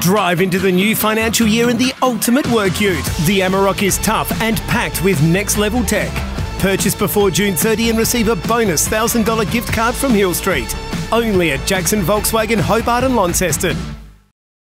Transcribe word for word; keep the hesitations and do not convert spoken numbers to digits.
Drive into the new financial year in the ultimate work ute. The Amarok is tough and packed with next-level tech. Purchase before June thirtieth and receive a bonus one thousand dollars gift card from Hill Street. Only at Jackson Volkswagen, Hobart and Launceston.